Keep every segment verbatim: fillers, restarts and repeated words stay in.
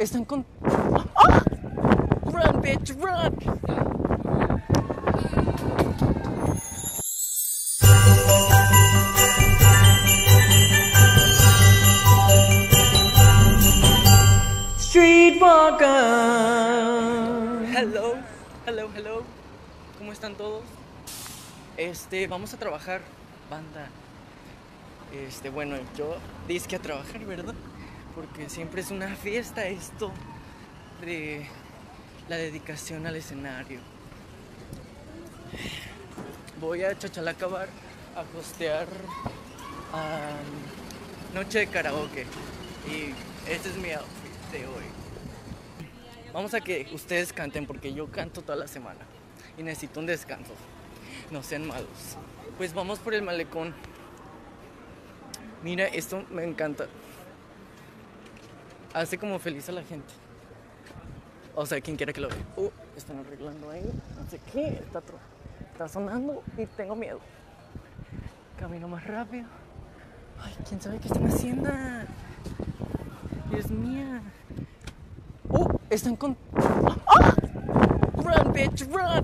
están con... ¡Ah! Run, bitch, run. Streetwalker. Hello, hello, hello. ¿Cómo están todos? Este, vamos a trabajar, banda. Este, bueno, yo dizque a trabajar, ¿verdad? Porque siempre es una fiesta esto de la dedicación al escenario. Voy a Chachalacabar a costear um, noche de karaoke. Y este es mi outfit de hoy. Vamos a que ustedes canten porque yo canto toda la semana y necesito un descanso. No sean malos. Pues vamos por el malecón. Mira, esto me encanta. Hace como feliz a la gente. O sea, quien quiera que lo vea. Uh, están arreglando ahí. No sé qué. Está, está sonando y tengo miedo. Camino más rápido. Ay, quién sabe qué están haciendo. Dios mía. Uh, están con... ¡Ah! Run, bitch, run.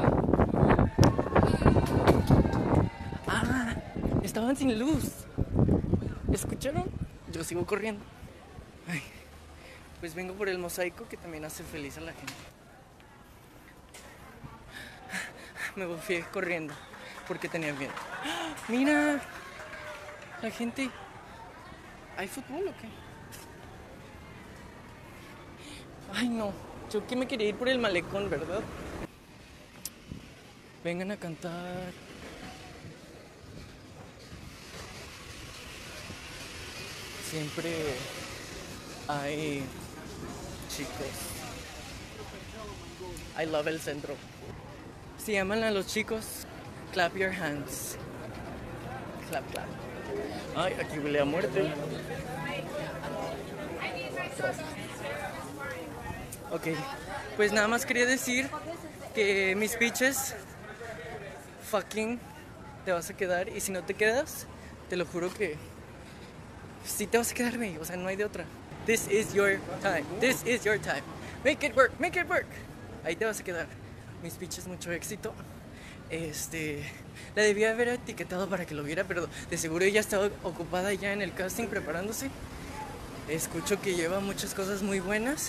Ah, estaban sin luz. ¿Escucharon? Yo sigo corriendo. Ay, pues vengo por el mosaico que también hace feliz a la gente. Me fui corriendo porque tenía miedo. Mira, la gente. ¿Hay fútbol o qué? Ay, no. Yo que me quería ir por el malecón, ¿verdad? Vengan a cantar. Siempre hay chicos. I love el centro. Si llaman a los chicos, clap your hands. Clap, clap. Ay, aquí huele a muerte. Ok, pues nada más quería decir que mis pitches, fucking, te vas a quedar. Y si no te quedas, te lo juro que sí te vas a quedar, güey. O sea, no hay de otra. This is your time. This is your time. Make it work, make it work. Ahí te vas a quedar. Mis pitches, mucho éxito. Este, la debía haber etiquetado para que lo viera, pero de seguro ella estaba ocupada ya en el casting preparándose. Escucho que lleva muchas cosas muy buenas.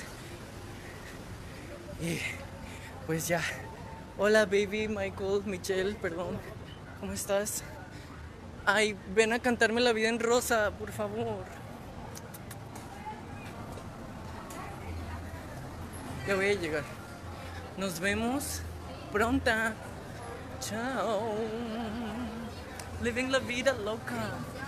Y pues ya. Hola, baby, Michael, Michelle, perdón. ¿Cómo estás? Ay, ven a cantarme La Vida en Rosa, por favor. Ya voy a llegar. Nos vemos pronta. Chao. Living la vida loca.